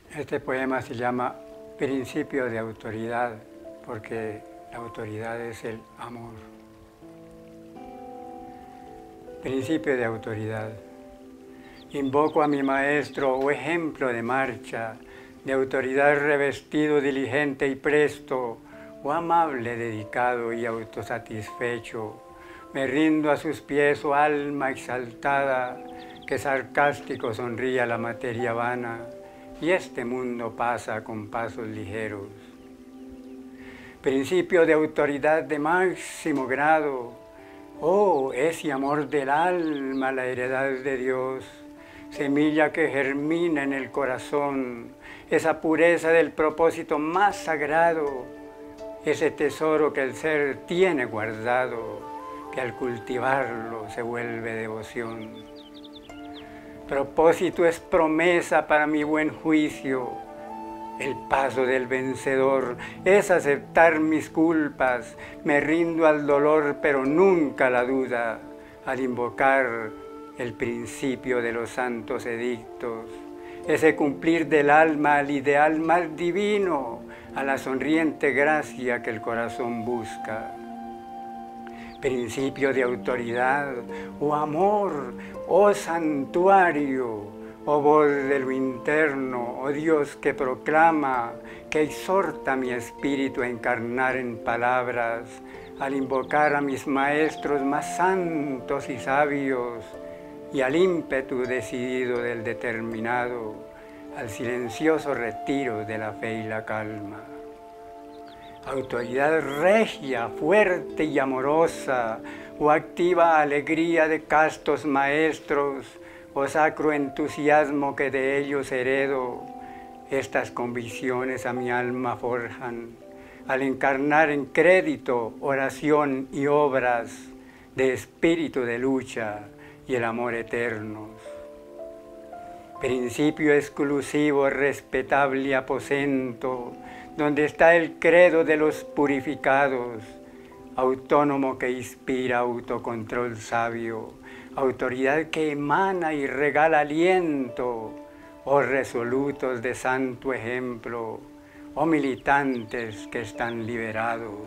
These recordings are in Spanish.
Este poema se llama Principio de autoridad, porque la autoridad es el amor. Principio de autoridad. Invoco a mi maestro, o ejemplo de marcha, de autoridad revestido, diligente y presto, o amable, dedicado y autosatisfecho. Me rindo a sus pies, oh alma exaltada, que sarcástico sonríe a la materia vana, y este mundo pasa con pasos ligeros. Principio de autoridad de máximo grado, oh, ese amor del alma, la heredad de Dios, semilla que germina en el corazón, esa pureza del propósito más sagrado, ese tesoro que el ser tiene guardado, que al cultivarlo se vuelve devoción. Propósito es promesa para mi buen juicio. El paso del vencedor es aceptar mis culpas. Me rindo al dolor, pero nunca a la duda, al invocar el principio de los santos edictos. Ese cumplir del alma al ideal más divino, a la sonriente gracia que el corazón busca. Principio de autoridad, oh amor, oh santuario, oh voz de lo interno, oh Dios que proclama, que exhorta mi espíritu a encarnar en palabras, al invocar a mis maestros más santos y sabios, y al ímpetu decidido del determinado, al silencioso retiro de la fe y la calma. Autoridad regia, fuerte y amorosa, o activa alegría de castos maestros, o sacro entusiasmo que de ellos heredo, estas convicciones a mi alma forjan, al encarnar en crédito, oración y obras de espíritu de lucha y el amor eternos. Principio exclusivo, respetable aposento, donde está el credo de los purificados, autónomo que inspira autocontrol sabio, autoridad que emana y regala aliento, oh resolutos de santo ejemplo, oh militantes que están liberados.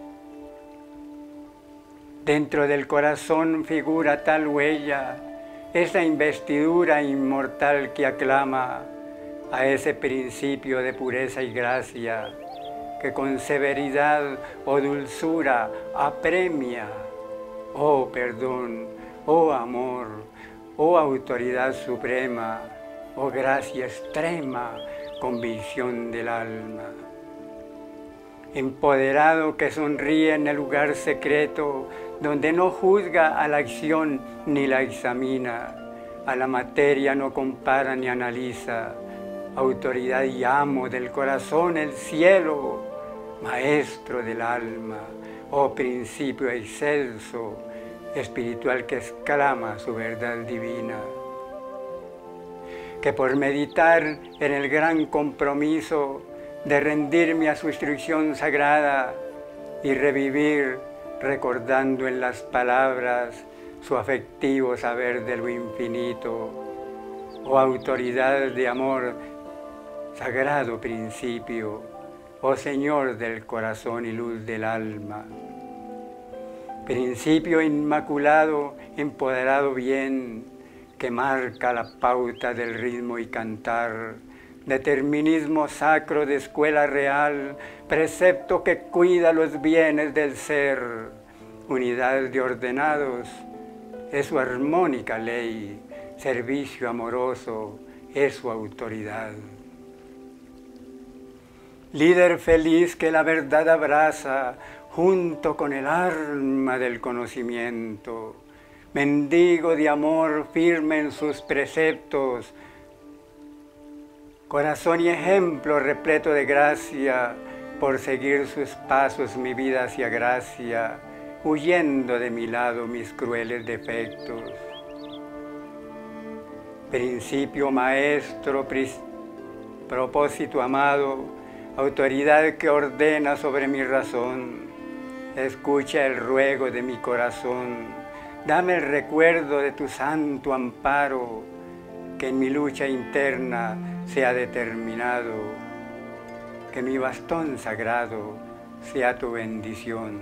Dentro del corazón figura tal huella, esa investidura inmortal que aclama a ese principio de pureza y gracia, que con severidad o dulzura apremia, oh perdón, oh amor, oh autoridad suprema, oh gracia extrema, convicción del alma. Empoderado que sonríe en el lugar secreto, donde no juzga a la acción ni la examina, a la materia no compara ni analiza, autoridad y amo del corazón, el cielo, maestro del alma, oh principio excelso, espiritual que exclama su verdad divina. Que por meditar en el gran compromiso de rendirme a su instrucción sagrada y revivir recordando en las palabras su afectivo saber de lo infinito, oh autoridad de amor, sagrado principio, oh Señor del corazón y luz del alma. Principio inmaculado, empoderado bien, que marca la pauta del ritmo y cantar, determinismo sacro de escuela real, precepto que cuida los bienes del ser, unidad de ordenados, es su armónica ley, servicio amoroso, es su autoridad. Líder feliz que la verdad abraza, junto con el alma del conocimiento, mendigo de amor firme en sus preceptos, corazón y ejemplo repleto de gracia, por seguir sus pasos mi vida hacia gracia, huyendo de mi lado mis crueles defectos. Principio maestro, propósito amado, autoridad que ordena sobre mi razón, escucha el ruego de mi corazón, dame el recuerdo de tu santo amparo, que en mi lucha interna sea determinado, que mi bastón sagrado sea tu bendición.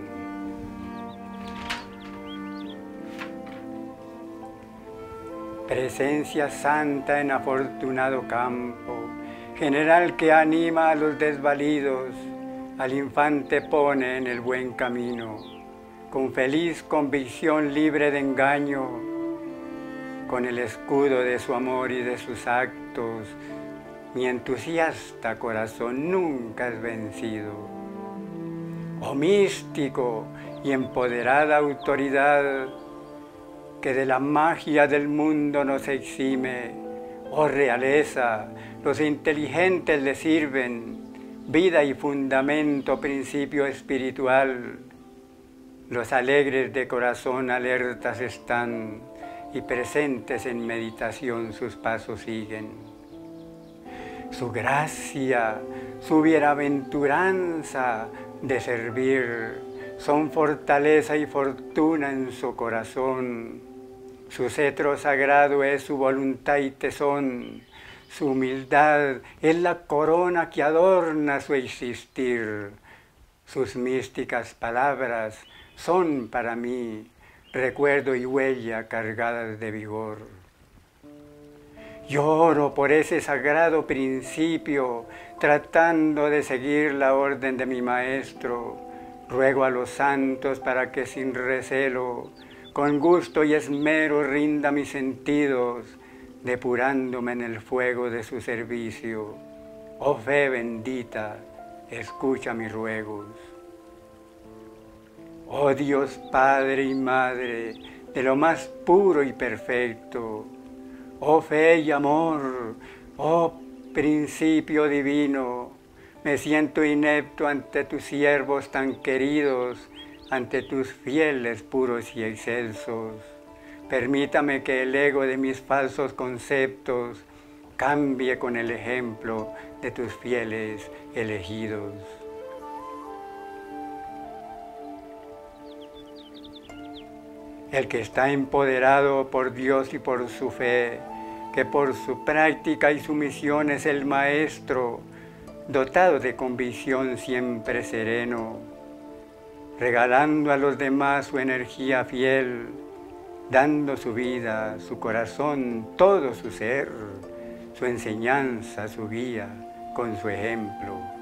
Presencia santa en afortunado campo, general que anima a los desvalidos, al infante pone en el buen camino, con feliz convicción libre de engaño, con el escudo de su amor y de sus actos, mi entusiasta corazón nunca es vencido. Oh místico y empoderada autoridad, que de la magia del mundo nos exime, oh realeza, los inteligentes le sirven, vida y fundamento, principio espiritual. Los alegres de corazón alertas están y presentes en meditación sus pasos siguen. Su gracia, su bienaventuranza de servir son fortaleza y fortuna en su corazón. Su cetro sagrado es su voluntad y tesón. Su humildad es la corona que adorna su existir. Sus místicas palabras son para mí recuerdo y huella cargadas de vigor. Lloro por ese sagrado principio, tratando de seguir la orden de mi maestro. Ruego a los santos para que sin recelo, con gusto y esmero rinda mis sentidos, depurándome en el fuego de su servicio. Oh fe bendita, escucha mis ruegos. Oh Dios Padre y Madre, de lo más puro y perfecto, oh fe y amor, oh principio divino, me siento inepto ante tus siervos tan queridos, ante tus fieles puros y excelsos. Permítame que el ego de mis falsos conceptos cambie con el ejemplo de tus fieles elegidos. El que está empoderado por Dios y por su fe, que por su práctica y su misión es el Maestro, dotado de convicción siempre sereno, regalando a los demás su energía fiel, dando su vida, su corazón, todo su ser, su enseñanza, su guía, con su ejemplo.